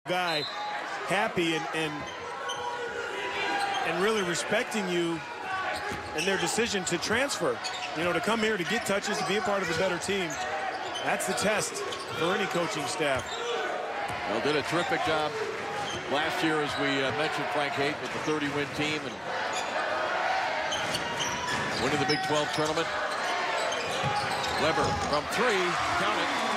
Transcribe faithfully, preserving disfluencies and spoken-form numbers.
guy happy and, and, and really respecting you and their decision to transfer. You know, to come here to get touches, to be a part of a better team. That's the test for any coaching staff. Well, did a terrific job last year, as we uh, mentioned, Frank Haight with the thirty win team and winning the Big twelve tournament. Weber from three, count it.